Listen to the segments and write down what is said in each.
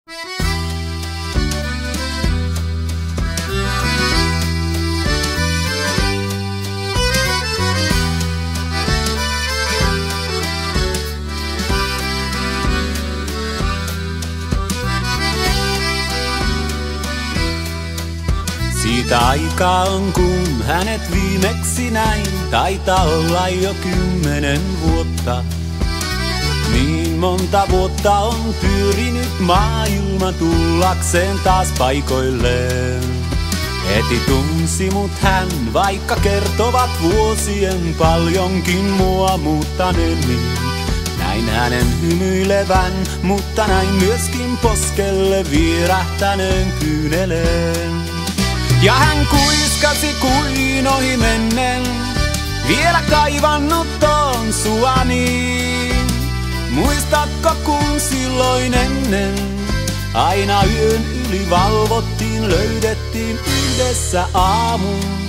Siitä aikaa on kun hänet viimeksi näin, taitaa olla jo 10 vuotta. Niin monta vuotta on pyörinyt maailma tullakseen taas paikoilleen. Heti tunsi mut hän, vaikka kertovat vuosien paljonkin mua muuttaneen niin. Näin hänen hymyilevän, mutta näin myöskin poskelle vierähtäneen kyyneleen. Ja hän kuiskasi kuin ohi mennen, vielä kaivannut on suani. Muistatko kun silloin ennen, aina yön yli valvottiin, löydettiin yhdessä aamuun.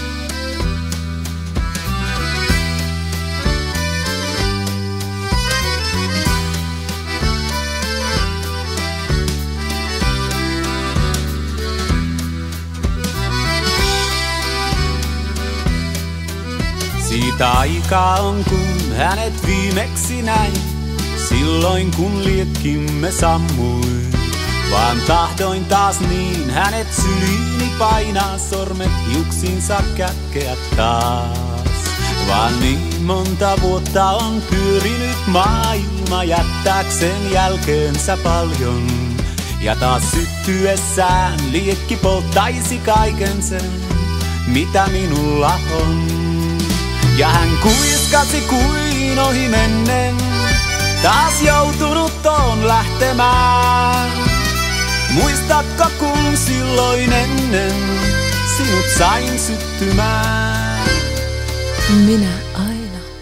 Siitä aikaa on kun hänet viimeksi näin, silloin kun liekkimme sammui. Vaan tahdoin taas niin hänet syliini painaa, sormet hiuksinsa kätkeä taas. Vaan niin monta vuotta on pyörinyt maailma jättääkseen jälkeensä paljon. Ja taas syttyessään liekki polttaisi kaiken sen, mitä minulla on. Ja hän kuiskasi kuin ohi mennen, taas joutunut on lähtemään. Muistatko kun silloin ennen, sinut sain syttymään? Minä aina.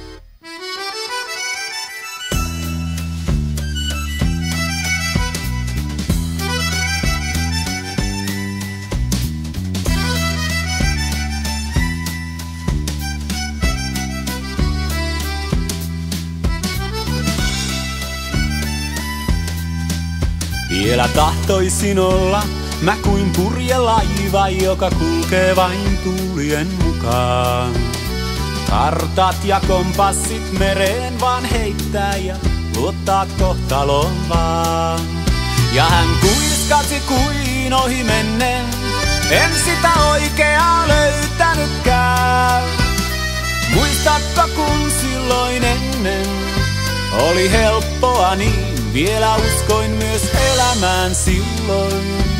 Vielä tahtoisin olla mä kuin purjelaiva, joka kulkee vain tuulien mukaan. Kartat ja kompassit mereen vaan heittää ja luottaa kohtaloon vaan. Ja hän kuiskasi kuin ohi mennen, en sitä oikeaa löytänytkään. Muistatko kun silloin ennen oli helppoa niin, vielä uskoin myös elämään silloin.